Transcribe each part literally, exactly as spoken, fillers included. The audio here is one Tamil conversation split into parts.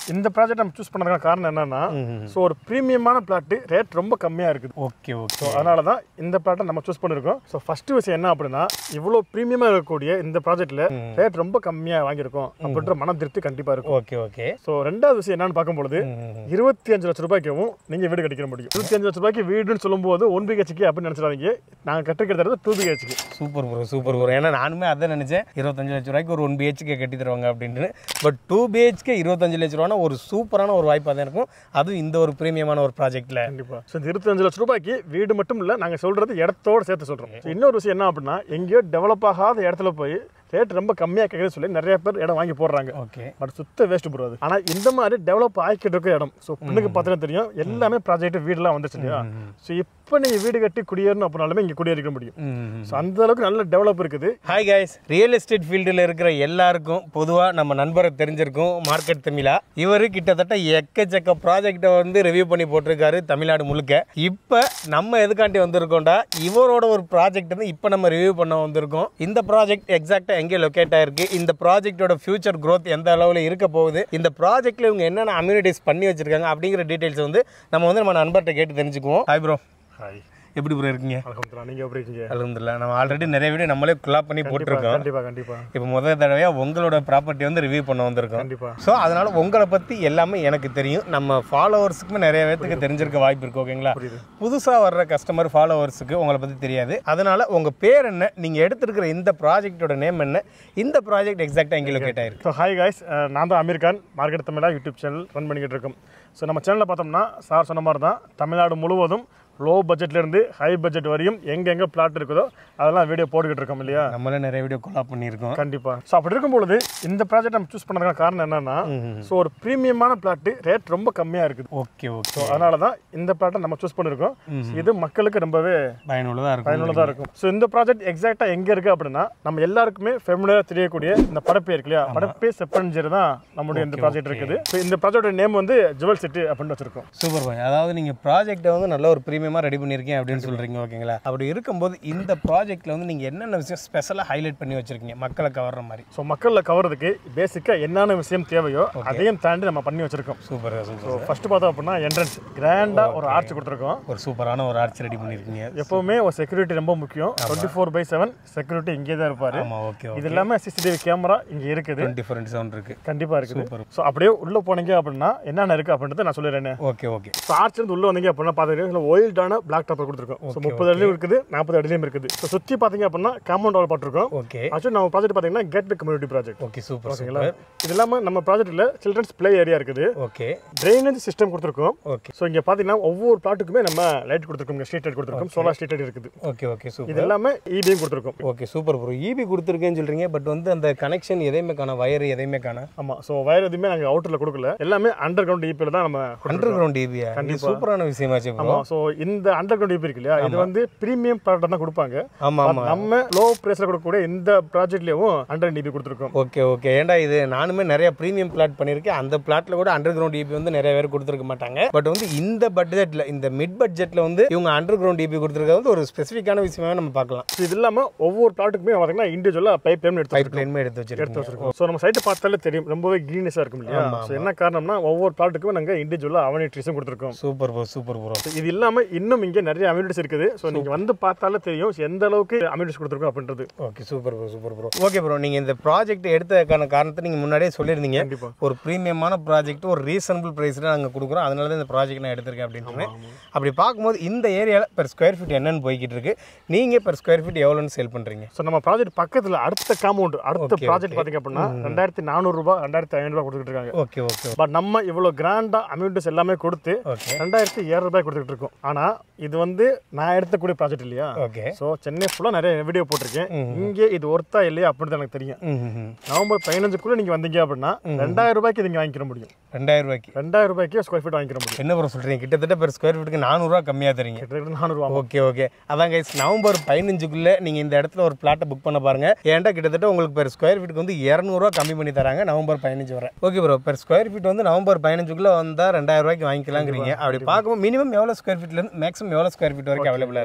இந்த ப்ராஜெக்ட் நம்ம சூஸ் பண்ணதுக்கான காரணம் என்னன்னா ஸோ ஒரு ப்ரீமியமான பிளாட் ரேட் ரொம்ப கம்மியாக இருக்குது. Okay okay. ஸோ அதனால தான் இந்த பிளாட்டை நம்ம சூஸ் பண்ணியிருக்கோம். ஸோ ஃபர்ஸ்ட் விஷயம் என்ன அப்படின்னா இவ்வளோ ப்ரீமியமாக இருக்கக்கூடிய இந்த ப்ராஜெக்ட்ல ரேட் ரொம்ப கம்மியாக வாங்கியிருக்கோம் அப்படின்ற மன திருப்தி கண்டிப்பாக இருக்கும். Okay okay. ஸோ ரெண்டாவது விஷயம் என்னன்னு பார்க்கும்போது இருபத்தி அஞ்சு லட்சம் ரூபாய்க்கும் நீங்கள் வீடு கட்டிக்க முடியும். இருபத்தி அஞ்சு லட்சம் ரூபாய்க்கு வீடுன்னு சொல்லும்போது ஒன் பிஹெச்கே அப்படின்னு நினச்சிடாதீங்க. நாங்கள் கட்டிக்கிறது two BHK. Super bro super bro. ஏன்னா நானுமே அதான் நினச்சேன் இருபத்தஞ்சு லட்சம் ரூபாய்க்கு ஒரு ஒன் பிஹெச்கே கட்டி தருவாங்க அப்படின்னு. பட் டூ பிஹெச்கே இருபத்தஞ்சு லட்சம் ரூபானா ஒரு சூப்பரான ஒரு வாய்ப்பாக தான் இருக்கும். அதுவும் இந்த ஒரு ப்ரீமியமான ஒரு ப்ராஜெக்ட்ல. கண்டிப்பாக. ஸோ இந்த இருபத்தஞ்சு லட்சம் ரூபாய்க்கு வீடு மட்டும் இல்லை, நாங்கள் சொல்றது இடத்தோடு சேர்த்து சொல்கிறோம். இன்னொரு விஷயம் என்ன அப்படின்னா எங்கேயோ டெவலப் ஆகாத இடத்துல போய் ரேட் ரொம்ப கம்மியாக கேட்குறது சொல்லி நிறைய பேர் இடம் வாங்கி போடுறாங்க. ஓகே. பட் சுத்த வேஸ்ட் போடுறது. ஆனால் இந்த மாதிரி டெவலப் ஆகிக்கிட்டு இருக்க இடம் ஸோ பொண்ணுக்கு பார்த்தீங்கன்னா தெரியும் எல்லாமே ப்ராஜெக்ட் வீடுலாம் வந்துச்சு இல்லையா. ஸோ இப்போ நீங்கள் வீடு கட்டி குடியேறணும் அப்படின்னாலுமே இங்கே குடியேறிக்க முடியும். ஸோ அந்த அளவுக்கு நல்ல டெவலப் இருக்குது. ஹாய் கைஸ், ரியல் எஸ்டேட் ஃபீல்டில் இருக்கிற எல்லாருக்கும் பொதுவாக நம்ம நண்பரை தெரிஞ்சிருக்கும் மார்க்கெட் தமிழா. இவர் கிட்டத்தட்ட எக்கச்சக்க ப்ராஜெக்டை வந்து ரிவ்யூ பண்ணி போட்டிருக்காரு தமிழ்நாடு முழுக்க. இப்போ நம்ம எதுக்காண்டி வந்திருக்கோம்டா இவரோட ஒரு ப்ராஜெக்ட் வந்து இப்போ நம்ம ரிவ்யூ பண்ண வந்திருக்கோம். இந்த ப்ராஜெக்ட் எக்ஸாக்டாக எங்கே லொக்கேட் ஆயிருக்கு, இந்த ப்ராஜெக்டோட ஃபியூச்சர் க்ரோத் எந்த அளவில் இருக்க போகுது, இந்த ப்ராஜெக்ட்ல இவங்க என்னென்ன அம்யூனிட்டிஸ் பண்ணி வச்சிருக்காங்க அப்படிங்கிற டீடைல்ஸ் வந்து நம்ம வந்து நம்ம நண்பர்கிட்ட கேட்டு தெரிஞ்சுக்குவோம். Hi bro. ஹாய், எப்படி ப்ரோ இருக்கீங்க? அல்ஹம்துலில்லாஹ். நீங்க எப்படி இருக்கீங்க? அல்ஹம்துலில்லாஹ். நம்ம ஆல்ரெடி நிறைய வீடியோ நம்மளே கொலாப் பண்ணி போட்டுருக்கோம். கண்டிப்பா கண்டிப்பா. இப்போ முதல் தடவையாக உங்களோட ப்ராப்பர்ட்டி வந்து ரிவ்யூ பண்ண வந்திருக்கோம். கண்டிப்பா. ஸோ அதனால உங்களை பற்றி எல்லாமே எனக்கு தெரியும். நம்ம ஃபாலோவர்ஸுக்குமே நிறைய பேருக்கு தெரிஞ்சிருக்க வாய்ப்பு இருக்கு. ஓகேங்களா? புதுசாக வர்ற கஸ்டமர் ஃபாலோவர்ஸுக்கு உங்களை பற்றி தெரியாது. அதனால உங்கள் பேர் என்ன, நீங்கள் எடுத்துருக்கிற இந்த ப்ராஜெக்டோட நேம் என்ன, இந்த ப்ராஜெக்ட் எக்ஸாக்டாக எங்கே லொக்கேட் ஆயிருக்கு? ஸோ ஹாய் காய்ஸ், நான் தான் Amir Khan. Market Tamizha YouTube channel run பண்ணிக்கிட்டு இருக்கோம். ஸோ நம்ம சேனலில் பார்த்தோம்னா சார் சொன்ன மாதிரி தான் தமிழ்நாடு முழுவதும் லோ பட்ஜெட்லேருந்து ஹை பட்ஜெட் வரையும் எங்கெங்கே பிளாட் இருக்குதோ அதெல்லாம் வீடியோ போட்டுக்கிட்டு இருக்கோம் இல்லையா. நம்மளே நிறைய வீடியோ கொலாப் பண்ணியிருக்கோம். கண்டிப்பாக. ஸோ அப்படி இருக்கும்பொழுது இந்த ப்ராஜெக்ட் நம்ம சூஸ் பண்ணதுக்கான காரணம் என்னன்னா ஸோ ஒரு ப்ரீமியமான பிளாட்டு ரேட் ரொம்ப கம்மியாக இருக்குது. Okay okay. ஸோ அதனால தான் இந்த பிளாட்டை நம்ம சூஸ் பண்ணியிருக்கோம். இது மக்களுக்கு ரொம்பவே பயனுள்ளதாக இருக்கும் பயனுள்ளதாக இருக்கும். ஸோ இந்த ப்ராஜெக்ட் எக்ஸாக்டாக எங்கே இருக்குது அப்படின்னா நம்ம எல்லாருக்குமே ஃபெமிலியராக தெரியக்கூடிய இந்த படப்பே இருக்கு இல்லையா, படப்பே செப்பன்ஜர் தான் நம்முடைய இந்த ப்ராஜெக்ட் இருக்குது. ஸோ இந்த ப்ராஜெக்டோட நேம் வந்து ஜுவல் சிட்டி அப்படின்னு வச்சிருக்கோம். சூப்பர் பாய். அதாவது நீங்கள் ப்ராஜெக்டை வந்து நல்ல ஒரு ப்ரீமியமாக ரெடி பண்ணியிருக்கீங்க அப்படின்னு சொல்கிறீங்க. ஓகேங்களா? அப்படி இருக்கும்போது இந்த ப்ராஜெக்ட்டில் வந்து நீங்கள் என்னென்ன விஷயம் ஸ்பெஷலாக ஹைலைட் பண்ணி வச்சிருக்கீங்க மக்களை கவர்ற மாதிரி? ஸோ மக்களை கவர்றதுக்கு பேசிக்காக என்னென்ன விஷயம் தேவையோ அதையும் தாண்டி நம்ம பண்ணி வச்சிருக்கோம். Super super. ஸோ ஃபர்ஸ்ட் பார்த்தோம் அப்படின்னா என்ட்ரன்ஸ் கிராண்டாக ஒரு ஆர்ச் கொடுத்துருக்கோம். ஒரு சூப்பரான ஒரு ஆர்ச் ரெடி பண்ணியிருக்கீங்க. எப்பவுமே ஒரு செக்யூரிட்டி ரொம்ப முக்கியம். Twenty four by seven security இங்கே தான் இருப்பார். ஆமாம். ஓகே. இது இல்லாமல் சிசிடிவி கேமரா இங்கே இருக்குது. டுவெண்ட்டி ஃபோர் இன்ட்டு செவன் இருக்குது. கண்டிப்பாக இருக்குது. ஸோ அப்படியே உள்ளே போனீங்க அப்படின்னா என்னென்ன இருக்குது அப்படின்றத நான் சொல்லிடுறேன். Okay okay. ஸோ ஆர்ச் வந்து உள்ளே வந்தீங்க அப்படின்னா பார்த்துக்கிட்டு ஒயில்டான பிளாக் டாப்பர் கொடுத்துருக்கோம். ஸோ முப்பது அடிலையும் இருக்குது, நாற்பது அடிலையும் இருக்குது. ஸோ சுற்றி பார்த்தீங்க அப்படின்னா காம்பவுண்ட் வால் போட்டிருக்கோம். ஓகே. ஆக்சுவலி நம்ம ப்ராஜெக்ட் பார்த்தீங்கன்னா gate community project. Okay super. ஓகேங்களா? இது இல்லாமல் நம்ம ப்ராஜெக்ட்டில் சில்ட்ரன்ஸ் பிளே ஏரியா இருக்குது. ஓகே. ட்ரைனேஜ் சிஸ்டம் கொடுத்துருக்கோம். ஓகே. ஸோ இங்கே பார்த்தீங்கன்னா ஒவ்வொரு பிளாட்டுக்குமே நம்ம லைட் கொடுத்துருக்கோம், ஸ்ட்ரீட் லைட் கொடுத்துருக்கோம், சோலார் ஸ்ட்ரீட் லைட் இருக்குது. Okay okay super. இது எல்லாமே ஈபியும் கொடுத்துருக்கோம். Okay super bro. ஈபி கொடுத்துருக்கேன்னு சொல்கிறீங்க, பட் வந்து அந்த கனெக்ஷன் எதையுமே காண, வயர் எதையுமே காண. ஆமாம். ஸோ வயர் எதுவுமே நாங்கள் அவுட்டரில் கொடுக்கல, எல்லாமே அண்டர் கிரவுண்ட் ஈபியில் தான் நம்ம அண்டர் கிரவுண்ட் ஈபியா? கண்டிப்பாக சூப்பரான விஷயமாச்சு ப்ரோ. ஆமாம். ஸோ இந்த அண்டர் கிரவுண்ட் ஈபி இருக்கு இல்லையா, இது வந்து பிரீமியம் ப்ராடக்ட் தான் கொடுப்பாங்க. ஆமாம் ஆமாம். நம்ம லோ பிரைஸில் கொடுக்கக்கூடிய இந்த ப்ராஜெக்ட்லேயும் அண்டர் ஈபி கொடுத்துருக்கோம். Okay okay. ஏன்டா இது நானுமே நிறைய ப்ரீமியம் பிளாட் பண்ணியிருக்கேன். அந்த பிளாட்ல கூட அண்டர் கிரவுண்ட் ஈபி வந்து நிறைய பேர் கொடுத்துருக்க மாட்டாங்க. பட் வந்து இந்த பட்ஜெட்ல, இந்த மிட் பட்ஜெட்ல வந்து இவங்க அண்டர் கிரவுண்ட் ஈபி கொடுத்துருக்கிறது வந்து ஒரு ஸ்பெசிஃபிக்கான விஷயமா நம்ம பார்க்கலாம். இது இல்லாமல் ஒவ்வொரு ப்ளாட்டுக்குமே பார்த்தீங்கன்னா இண்டிவிஜுவலாக பைப் லைன் எடுத்து பைப் லைன் எடுத்து வச்சிருக்கோம் எடுத்து வச்சிருக்கோம். ஸோ நம்ம சைட்டை பார்த்தாலே தெரியும் ரொம்பவே கிரீனஸாக இருக்கும் இல்லையா. ஸோ என்ன காரணம்னா ஒவ்வொரு ப்ளாட்டுக்குமே நாங்கள் இண்டிவிஜுவலாக அவனிட்ரிஸும் கொடுத்துருக்கோம். Super bro super bro. இது இல்லாமல் இன்னும் இங்கே நிறைய அம்யூனிட்டிஸ் இருக்குது. ஸோ நீங்கள் வந்து பார்த்தாலே தெரியும் எந்த அளவுக்கு அம்யூனிட்டிஸ் கொடுத்துருக்கோம் அப்படின்றது. Okay super bro super bro. Okay bro, நீங்கள் இந்த ப்ராஜெக்ட் எடுத்ததுக்கான காரணத்தை நீங்கள் முன்னாடியே சொல்லியிருந்தீங்க. கண்டிப்பாக ஒரு ப்ரீமியமான ப்ராஜெக்ட் ஒரு ரீசனபிள் ப்ரைஸில் நாங்கள் கொடுக்குறோம், அதனால தான் இந்த ப்ராஜெக்ட் நான் எடுத்திருக்கேன் அப்படின்னு. அப்படி பார்க்கும்போது இந்த ஏரியாவில் பெர் ஸ்கொயர் ஃபீட் என்னன்னு போய்கிட்டு இருக்கு, நீங்கள் பெர் ஸ்கொயர் ஃபீட் எவ்வளோன்னு சேல் பண்ணுறீங்க? ஸோ நம்ம ப்ராஜெக்ட் பக்கத்தில் அடுத்த காம்பவுண்ட் அடுத்த ப்ராஜெக்ட் பார்த்தீங்க அப்படின்னா ரெண்டாயிரத்தி நானூறுரூபா ரெண்டாயிரத்தி ஐநூறுரூபா கொடுத்துட்டு இருக்காங்க. Okay okay. பட் நம்ம இவ்வளோ கிராண்டாக அம்யூனிட்டிஸ் எல்லாமே கொடுத்து ரெண்டாயிரத்தி ஏழு ரூபாய் கொடுத்துட்டு இருக்கோம். ஆனால் இது வந்து நான் எடுத்தக்கூடிய ப்ராஜெக்ட் இல்லையா. ஓகே. ஸோ சென்னை ஃபுல்லாக நிறைய வீடியோ போட்டிருக்கேன். இங்கே இது ஒர்த்தா இல்லையா அப்படின்னு எனக்கு தெரியும். நவம்பர் பதினஞ்சுக்குள்ள நீங்கள் வந்தீங்க அப்படின்னா ரெண்டாயிரம் ரூபாய்க்கு நீங்கள் வாங்கிக்கிற முடியும். ரெண்டாயிரம் ரூபாய்க்கு ரெண்டாயிரம் ரூபாய்க்கு ஸ்கொயர் ஃபீட் வாங்கிக்கிற முடியும். என்ன ப்ரோ சொல்கிறீங்க? கிட்டத்தட்ட பெர் ஸ்கொயர் ஃபீட்டுக்கு நானூறுரூவா கம்மியாக தரீங்க. கிட்டத்தட்ட நானூறுவா. Okay okay. அதான் கைஸ், நவம்பர் பதினஞ்சுக்குள்ளே நீங்கள் இந்த இடத்துல ஒரு பிளாட்டை புக் பண்ண பாருங்க. ஏன்டா கிட்டத்தட்ட உங்களுக்கு பெர் ஸ்கொயர் ஃபீட்டுக்கு வந்து இரநூறுவா கம்மி பண்ணி தராங்க நவம்பர் பதினஞ்சு வரை. Okay bro, per square feet வந்து நவம்பர் பதினஞ்சுக்குள்ளே வந்தால் ரெண்டாயிரம் ரூபாய்க்கு வாங்கிக்கலாங்கிறீங்க. அப்படி பார்க்கும்போது மினிமம் எவ்வளோ ஸ்கொயர் ஃபீட்லேருந்து மேக்ஸிமம் எவ்வளோ ஸ்கொயர் ஃபீட் வரைக்கும் அவைலபிளாக இருக்குது?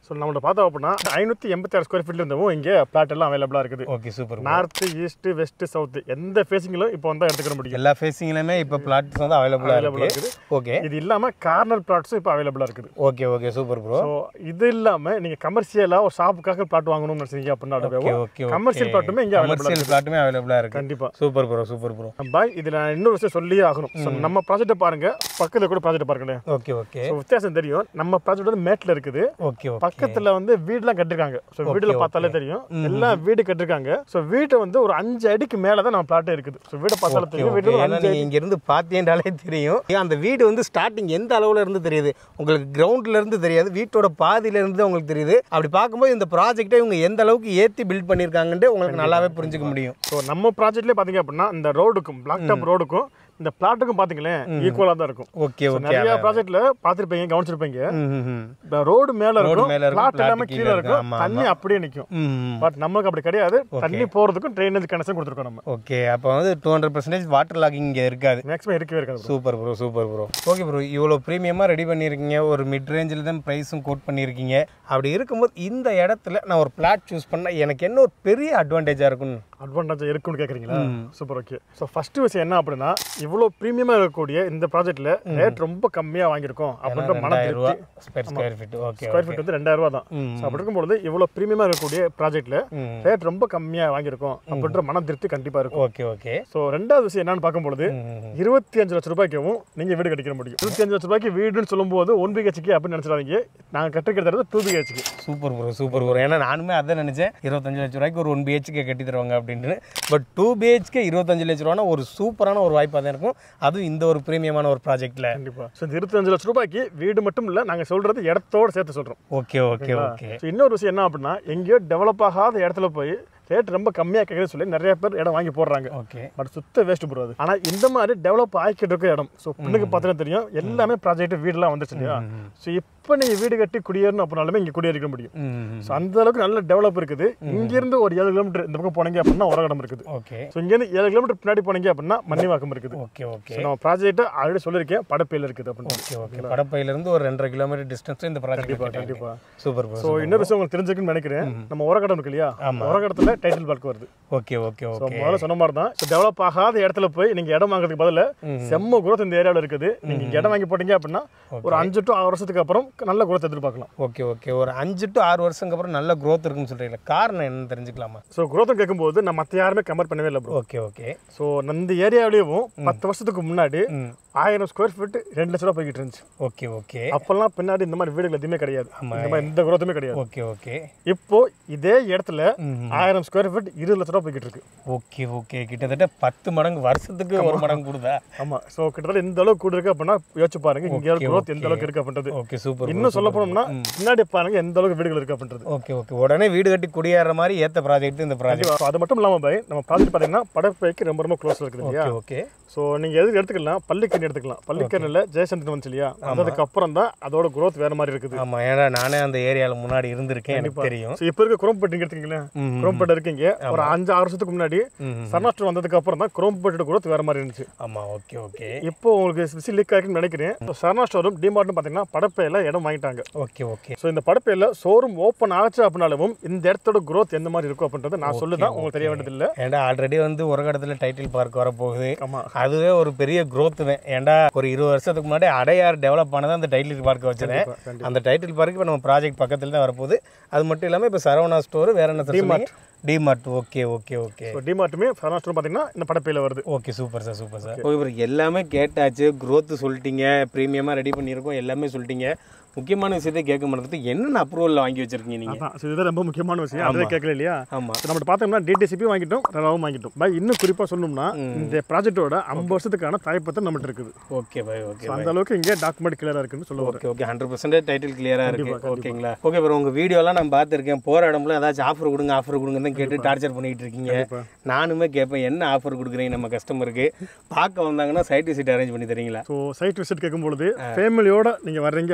ஸோ நம்மளோட பார்த்தோம் அப்படின்னா ஐநூற்றி எண்பத்தி ஆறு ஸ்கொயர் ஃபீட்ல இருந்தவும் இங்கே பிளாட் எல்லாம் அவைலபிளாக இருக்குது. Okay super. North east west south எந்த ஃபேஸிங்கிலும் இப்போ வந்து எடுத்துக்க முடியும். எல்லா ஃபேஸிங்லையுமே இப்போ பிளாட்ஸ் வந்து அவைலபிளாக இருக்குது. ஓகே. இது இல்லாமல் கார்னர் பிளாட்ஸும் இப்போ அவைலபிளாக இருக்குது. Okay okay super bro. So இது இல்லாமல் நீங்கள் கமர்ஷியலாக ஒரு ஷாப்புக்காக பிளாட் வாங்கணும்னு நினைச்சீங்க அப்படின்னா கமர்ஷியல் பிளாட்டுமே இங்கே கமர்ஷியல் பிளாட்டுமே அவைலபிளாக இருக்குது. கண்டிப்பாக. Super bro super bro. பாய் இதில் இன்னொரு விஷயம் சொல்லியே ஆகணும். ஸோ நம்ம ப்ராஜெக்ட்டை பாருங்க, பக்கத்தில் கூட ப்ராஜெக்ட் பாருங்களேன். Okay okay. ஸோ வித்தியாசம் தெரியும். நம்ம ப்ராஜெக்ட் வந்து மேட்டில் இருக்குது. Okay okay. பக்கத்தில் வந்து வீடுலாம் கட்டிருக்காங்க. ஸோ வீடுல பார்த்தாலே தெரியும் எல்லாம் வீடு கட்டிருக்காங்க. ஸோ வீட்டை வந்து ஒரு அஞ்சு அடிக்கு மேலே தான் நம்ம பிளாட்டே இருக்குது. ஸோ வீடை பார்த்தாலே தெரியும். வீடு இங்க இருந்து பார்த்தீங்கன்னாலே தெரியும். அந்த வீடு வந்து ஸ்டார்டிங் எந்த அளவுல இருந்து தெரியுது உங்களுக்கு, கிரவுண்ட்ல இருந்து தெரியாது, வீட்டோட பாதியில இருந்து உங்களுக்கு தெரியுது. அப்படி பார்க்கும்போது இந்த ப்ராஜெக்டை இவங்க எந்த அளவுக்கு ஏற்றி பில்ட் பண்ணியிருக்காங்கன்னு உங்களுக்கு நல்லாவே புரிஞ்சுக்க முடியும். ஸோ நம்ம ப்ராஜெக்ட்லேயே பார்த்தீங்க அப்படின்னா இந்த ரோடுக்கும் பிளாக் டாப் ரோடுக்கும் இந்த பிளாட்டுக்கும் பாத்தீங்களேன் ஈக்குவலா தான் இருக்கும். Okay okay. நிறைய ப்ராஜெக்ட்ல பாத்துருப்பீங்க, கவனிச்சிருப்பீங்க. இந்த ரோடு மேல இருக்கும், பிளாட் எல்லாமே கீழ இருக்கும், தண்ணி அப்படியே நிக்கும். பட் நமக்கு அப்படி கிடையாது. தண்ணி போறதுக்கும் ட்ரைனேஜ் கனெக்ஷன் கொடுத்துருக்கோம் நம்ம. ஓகே. அப்போ வந்து two hundred percentage water logging இங்கே இருக்காது, மேக்ஸிமம் இருக்கவே இருக்காது. Super bro super bro. Okay bro, இவ்வளோ ப்ரீமியமாக ரெடி பண்ணியிருக்கீங்க, ஒரு மிட் ரேஞ்சில் தான் ப்ரைஸும் கோட் பண்ணியிருக்கீங்க. அப்படி இருக்கும்போது இந்த இடத்துல நான் ஒரு பிளாட் சூஸ் பண்ணால் எனக்கு என்ன ஒரு பெரிய அட்வான்டேஜாக இருக்கும்? அட்வான்டேஜ் இருக்குன்னு கேட்குறீங்களா? சூப்பர். ஓகே. ஸோ ஃபர்ஸ்ட் விஷயம் என்ன அப்படின்னா, இவ்வளோ ப்ரீமியமாக இருக்கக்கூடிய இந்த ப்ராஜெக்ட்ல ரேட் ரொம்ப கம்மியாக வாங்கியிருக்கோம் அப்படின்ற மன திருப்தி. Square feet okay, square feet வந்து ரெண்டாயிரம் ரூபா தான். ஸோ அப்படி இருக்கும்போது இவ்வளோ ப்ரீமியமாக இருக்கக்கூடிய ப்ராஜெக்ட்ல ரேட் ரொம்ப கம்மியாக வாங்கியிருக்கோம் அப்படின்ற மன திருப்தி கண்டிப்பாக இருக்கும். Okay okay. ஸோ ரெண்டாவது விஷயம் என்னன்னு பார்க்கும்போது, இருபத்தி அஞ்சு லட்ச ரூபாய்க்கும் நீங்கள் வீடு கட்டிக்க முடியும். இருபத்தி அஞ்சு லட்ச ரூபாய்க்கு வீடுன்னு சொல்லும்போது ஒன் பிஹெச்கே அப்படின்னு நினைச்சிடாதீங்க, நாங்கள் கட்டிக்கிறது two BHK. Super bro super bro. ஏன்னா நானுமே அதை நினைச்சேன், இருபத்தஞ்சு லட்சம் ரூபாய்க்கு ஒரு ஒன் பிஹெச்கே கட்டி தருவாங்க அப்படின்னு. பட் டூ பிஹெச்கே இருபத்தஞ்சு லட்ச ரூபானா ஒரு சூப்பரான ஒரு வாய்ப்பாக தான் இருக்கும், அதுவும் இந்த ஒரு பிரீமியமான ஒரு ப்ராஜெக்ட்ல. கண்டிப்பா. ஸோ இந்த இருபத்தஞ்சு லட்ச ரூபாய்க்கு வீடு மட்டும் இல்லை, நாங்கள் சொல்றது இடத்தோட சேர்த்து சொல்றோம். Okay okay okay. இன்னொரு விஷயம் என்ன அப்படின்னா, எங்கேயோ டெவலப் ஆகாத இடத்துல போய் ரேட் ரொம்ப கம்மியாக கேட்குறது சொல்லி நிறைய பேர் இடம் வாங்கி போடுறாங்க. ஓகே. பட் சுத்த வேஸ்ட் போடுறது. ஆனால் இந்த மாதிரி டெவலப் ஆகிக்கிட்டு இருக்க இடம், ஸோ பொண்ணுக்கு பார்த்தா தெரியும், எல்லாமே ப்ராஜெக்ட் வீடுலாம் வந்துச்சு இல்லையா? ஸோ இப்போ நீங்கள் வீடு கட்டி குடியேறணும் அப்படின்னாலுமே இங்கே குடியேறிக்க முடியும். ஸோ அந்த அளவுக்கு நல்ல டெவலப் இருக்குது. இங்கிருந்து ஒரு ஏழு கிலோமீட்டர் இந்த பக்கம் போனீங்க அப்படின்னா உரகடம் இருக்குது. ஓகே. ஸோ இங்கேருந்து ஏழு கிலோமீட்டர் பின்னாடி போனீங்க அப்படின்னா மன்னிவாக்கம் இருக்குது. Okay okay. நம்ம ப்ராஜெக்ட் ஆல்ரெடி சொல்லியிருக்கேன், படப்பையில் இருக்குது அப்படின்னு. Okay okay. படப்பையிலிருந்து ஒரு ரெண்டரை கிலோமீட்டர் டிஸ்டன்ஸ் இந்த ப்ராஜெக்ட். கண்டிப்பாக. சூப்பர். ஸோ இன்னொரு விஷயம் உங்களுக்கு தெரிஞ்சுக்குன்னு நினைக்கிறேன், நம்ம உரகடம் இருக்கு இல்லையா? உரகடத்தில் டைட்டில் பார்க் வருது. Okay okay okay. முதல்ல சொன்ன மாதிரி தான், டெவலப் ஆகாத இடத்துல போய் நீங்க இடம் வாங்குறதுக்கு பதிலா செம்ம குரோத் இந்த ஏரியாவில் இருக்குது. நீங்க இடம் வாங்கி போட்டீங்க அப்படின்னா ஒரு அஞ்சு டு ஆறு வருஷத்துக்கு அப்புறம் நல்ல குரோத் எதிர்பார்க்கலாம். Okay okay. ஒரு அஞ்சு டு ஆறு வருஷத்துக்கு அப்புறம் நல்ல குரோத் இருக்குன்னு சொல்றீங்க, காரணம் என்னன்னு தெரிஞ்சுக்கலாமா? ஸோ குரோத் கேட்கும்போது நான் மற்ற யாருமே கம்பேர் பண்ணவே இல்லை ப்ரோ. Okay okay. ஸோ இந்த ஏரியாவிலேயும் பத்து வருஷத்துக்கு முன்னாடி ஆயிரம் ஸ்கொயர் ஃபீட் ரெண்டு லட்ச ரூபா போய்கிட்டு இருந்துச்சு. Okay okay. அப்பெல்லாம் பின்னாடி இந்த மாதிரி வீடுகள் எதுவுமே கிடையாது, இந்த மாதிரி எந்த குரோத்துமே கிடையாது. Okay okay. இப்போ இதே இடத்துல ஆயிரம் ஸ்கொயர் ஃபீட் இருபது லட்ச ரூபா போய்கிட்டு இருக்கு. Okay okay. கிட்டத்தட்ட பத்து மடங்கு, வருஷத்துக்கு ஒரு மடங்கு கூடுதா? ஆமா. ஸோ கிட்டத்தட்ட இந்த அளவுக்கு கூட இருக்கு அப்படின்னா யோசிச்சு பாருங்க இங்க குரோத் எந்த அளவுக்கு இருக்கு அப்படின்றது. Okay super. இன்னும் சொல்ல போனோம்னா பின்னாடி பாருங்க எந்த அளவுக்கு வீடுகள் இருக்கு அப்படின்றது. Okay okay. உடனே வீடு கட்டி குடியேற மாதிரி ஏத்த ப்ராஜெக்ட் இந்த ப்ராஜெக்ட். அது மட்டும் இல்லாம பாய், நம்ம ப்ராஜெக்ட் பாத்தீங்கன்னா படப்பைக்கு ரொம்ப ரொம்ப க்ளோஸ் இருக்குது இல்லையா? ஓகே. ஸோ நீங்கள் எதுக்கு எடுத்துக்கலாம், பள்ளிக்கரணி எடுத்துக்கலாம். பள்ளிக்கரணியில் ஜெயசந்திரன் வந்துச்சு இல்லையா? அதுக்கு அப்புறம் தான் அதோட குரோத் வேற மாதிரி இருக்குது. ஆமாம், ஏன்னா நானே அந்த ஏரியாவில் முன்னாடி இருந்திருக்கேன், எனக்கு தெரியும். ஸோ இப்போ இருக்க குரோம்பேட் எடுத்துக்கீங்களேன், குரோம்பேட் இருக்கீங்க ஒரு அஞ்சு ஆறு வருஷத்துக்கு முன்னாடி சரணாஷ்டர் வந்ததுக்கு அப்புறம் தான் குரோம்பேட்டோட குரோத் வேற மாதிரி இருந்துச்சு. ஆமாம். Okay okay. இப்போ உங்களுக்கு விசி லீக் ஆகிருக்குன்னு நினைக்கிறேன். சரணாஷ்டரும் டிமார்ட்டும் பார்த்தீங்கன்னா படப்பையில் இடம் வாங்கிட்டாங்க. Okay okay. ஸோ இந்த படப்பையில் ஷோரூம் ஓப்பன் ஆச்சு அப்படின்னாலும் இந்த இடத்தோட குரோத் எந்த மாதிரி இருக்கும் அப்படின்றத நான் சொல்லுதான் உங்களுக்கு தெரிய வேண்டியதில்லை. ஏன்னா ஆல்ரெடி வந்து ஒரு இடத்துல டைட்டில் பார்க் வரப்போகுது. ஆமாம், அதுவே ஒரு பெரிய growth தான். ஏண்டா ஒரு இருபது வருஷத்துக்கு முன்னாடி அடையார் டெவலப் ஆனது அந்த டைட்டில் பார்க்க வச்சிருந்தேன். அந்த டைட்டில் பார்க்கு இப்போ நம்ம ப்ராஜெக்ட் பக்கத்தில் தான் வரப்போகுது. அது மட்டும் இல்லாமல் இப்போ சரவணா ஸ்டோர், வேற என்ன சொன்னீங்க? DMart. Okay okay okay. So டிமார்ட்டுமே சரவணா ஸ்டோர் பார்த்தீங்கன்னா இந்த படப்பையில் வருது. Okay super sir super sir. Okay, எல்லாமே கேட்டாச்சு, growth சொல்லிட்டீங்க, ப்ரீமியமாக ரெடி பண்ணியிருக்கோம், எல்லாமே சொல்லிட்டீங்க. முக்கியமான விஷயத்தை கேட்க மாட்டேது, என்னென்ன அப்ரூவல் வாங்கி வச்சிருக்கீங்க நீங்க? இதுதான் ரொம்ப முக்கியமான விஷயம், அதை கேட்கல இல்லையா? ஆமா, நம்ம பார்த்தோம்னா டிடிசிபி வாங்கிட்டோம், ரெலாவும் வாங்கிட்டோம். பை இன்னும் குறிப்பா சொல்லணும்னா இந்த ப்ராஜெக்ட்டோட ஐம்பது வருஷத்துக்கான தாய்ப்பத்திரம் நம்மகிட்ட இருக்குது. Okay bye, okay. அந்த அளவுக்கு இங்கே டாக்குமெண்ட் கிளியரா இருக்குன்னு சொல்ல வரேன். Okay okay, hundred percent title கிளியரா இருக்கு. ஓகேங்களா? ஓகே ப்ரோ, உங்க வீடியோலாம் நான் பார்த்துருக்கேன். போற இடம்ல ஏதாச்சும் ஆஃபர் கொடுங்க ஆஃபர் கொடுங்கன்னு தான் கேட்டு டார்ச்சர் பண்ணிட்டு இருக்கீங்க. நானுமே கேட்பேன், என்ன ஆஃபர் கொடுக்குறீங்க நம்ம கஸ்டமருக்கு? பார்க்க வந்தாங்கன்னா சைட் விசிட் அரேஞ்ச் பண்ணி தரீங்களா? ஸோ சைட் விசிட் கேட்கும்போது ஃபேமிலியோட நீங்க வர்றீங்க அப்படின்ற பட்சத்தில்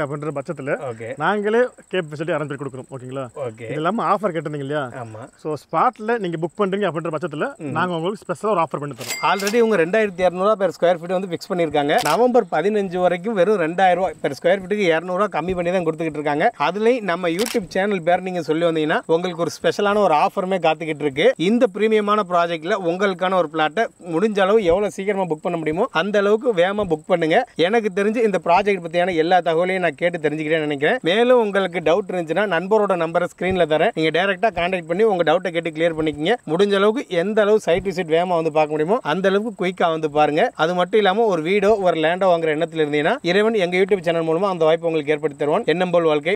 பட்சத்தில் ஓகே நாங்களே கேப் ஃபெசிலிட்டி அரேஞ்ச் பண்ணி கொடுக்குறோம். ஓகேங்களா? ஓகே இது இல்லாமல் ஆஃபர் கேட்டிருந்தீங்க இல்லையா? ஆமாம். ஸோ ஸ்பாட்டில் நீங்கள் புக் பண்ணுறீங்க அப்படின்ற பட்சத்தில் நாங்கள் உங்களுக்கு ஸ்பெஷலாக ஒரு ஆஃபர் பண்ணி தரோம். ஆல்ரெடி உங்க ரெண்டாயிரத்தி இரநூறுவா பெர் ஸ்கொயர் ஃபீட் வந்து ஃபிக்ஸ் பண்ணியிருக்காங்க. நவம்பர் பதினஞ்சு வரைக்கும் வெறும் ரெண்டாயிரம் ரூபாய் பெர் ஸ்கொயர் ஃபீட்டுக்கு இரநூறுவா கம்மி பண்ணி தான் கொடுத்துக்கிட்டு இருக்காங்க. அதுலேயும் நம்ம யூடியூப் சேனல் பேர் நீங்கள் சொல்லி வந்தீங்கன்னா உங்களுக்கு ஒரு ஸ்பெஷலான ஒரு ஆஃபருமே காத்துக்கிட்டு இருக்கு. இந்த பிரீமியமான ப்ராஜெக்ட்ல உங்களுக்கான ஒரு பிளாட்டை முடிஞ்ச அளவு எவ்வளோ சீக்கிரமா புக் பண்ண முடியுமோ அந்த அளவுக்கு வேகமாக புக் பண்ணுங்க. எனக்கு தெரிஞ்சு இந்த ப்ராஜெக்ட் பற்றியான எல்லா தகவலையும் நான் கேட்டு தெரிஞ்சுக்கிறேன்னு நினைக்கிறேன். மேலும் உங்களுக்கு டவுட் இருந்துச்சுன்னா நண்பரோட நம்பரை ஸ்க்ரீனில் தரேன். நீங்கள் டேரெக்டாக கான்டாக்ட் பண்ணி உங்கள் டவுட்டை கேட்டு கிளியர் பண்ணிக்கங்க. முடிஞ்ச அளவுக்கு எந்த அளவு சைட் விசிட் வேகமாக வந்து பார்க்க முடியுமோ அந்த அளவுக்கு குயிக்காக வந்து பாருங்க. அது மட்டும் இல்லாமல் ஒரு வீடோ ஒரு லேண்டோ வாங்குற எண்ணத்தில் இருந்தீங்கன்னா இறைவன் எங்கள் யூடியூப் சேனல் மூலமாக அந்த வாய்ப்பு உங்களுக்கு ஏற்படுத்தி தருவான். எண்ணம் போல் வாழ்க்கை.